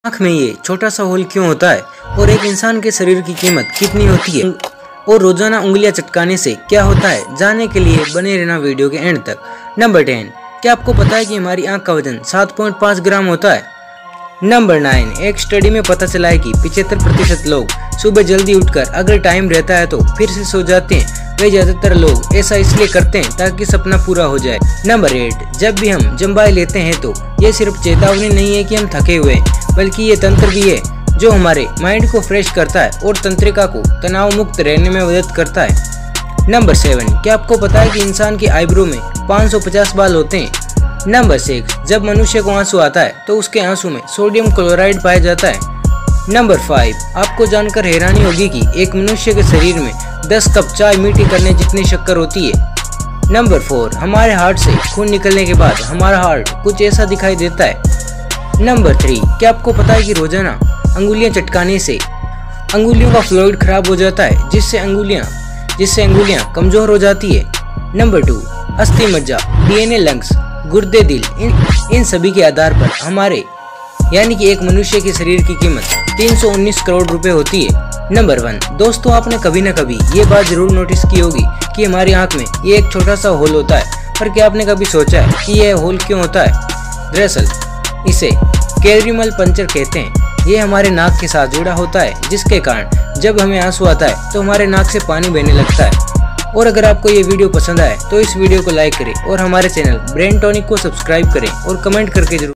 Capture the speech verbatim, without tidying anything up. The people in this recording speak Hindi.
आँख में ये छोटा सा होल क्यों होता है और एक इंसान के शरीर की कीमत कितनी होती है और रोजाना उंगलियां चटकाने से क्या होता है, जानने के लिए बने रहना वीडियो के एंड तक। नंबर टेन, क्या आपको पता है कि हमारी आँख का वजन सात पॉइंट पाँच ग्राम होता है। नंबर नाइन, एक स्टडी में पता चला है कि पचहत्तर प्रतिशत लोग सुबह जल्दी उठकर अगर टाइम रहता है तो फिर से सो जाते हैं। वे ज्यादातर लोग ऐसा इसलिए करते हैं ताकि सपना पूरा हो जाए। नंबर एट, जब भी हम जम्बाई लेते हैं तो ये सिर्फ चेतावनी नहीं है कि हम थके हुए हैं, बल्कि ये तंत्र भी है जो हमारे माइंड को फ्रेश करता है और तंत्रिका को तनाव मुक्त रहने में मदद करता है। नंबर सेवन, क्या आपको पता है कि इंसान की आईब्रो में पाँच सौ पचास बाल होते हैं। नंबर सिक्स, जब मनुष्य को आंसू आता है तो उसके आंसू में सोडियम क्लोराइड पाया जाता है। नंबर फाइव, आपको जानकर हैरानी होगी कि एक मनुष्य के शरीर में दस कप चाय मीठी करने जितनी शक्कर होती है। नंबर फोर, हमारे हार्ट से खून निकलने के बाद हमारा हार्ट कुछ ऐसा दिखाई देता है। नंबर थ्री, क्या आपको पता है कि रोजाना अंगुलियां चटकाने से अंगुलियों का फ्लूइड खराब हो जाता है, जिससे अंगुलियां जिससे अंगुलियां कमजोर हो जाती है। नंबर टू, अस्थि मज्जा, डीएनए, लंग्स, गुर्दे, दिल, इन इन सभी के आधार पर हमारे यानी कि एक मनुष्य के शरीर की कीमत तीन सौ उन्नीस करोड़ रुपए होती है। नंबर वन, दोस्तों आपने कभी न कभी ये बात जरूर नोटिस की होगी कि हमारी आंख में ये एक छोटा सा होल होता है, पर क्या आपने कभी सोचा है कि यह होल क्यों होता है? दरअसल इसे कैरिमल पंचर कहते हैं। ये हमारे नाक के साथ जुड़ा होता है, जिसके कारण जब हमें आंसू आता है तो हमारे नाक से पानी बहने लगता है। और अगर आपको ये वीडियो पसंद आए तो इस वीडियो को लाइक करें और हमारे चैनल ब्रेन टॉनिक को सब्सक्राइब करें और कमेंट करके जरूर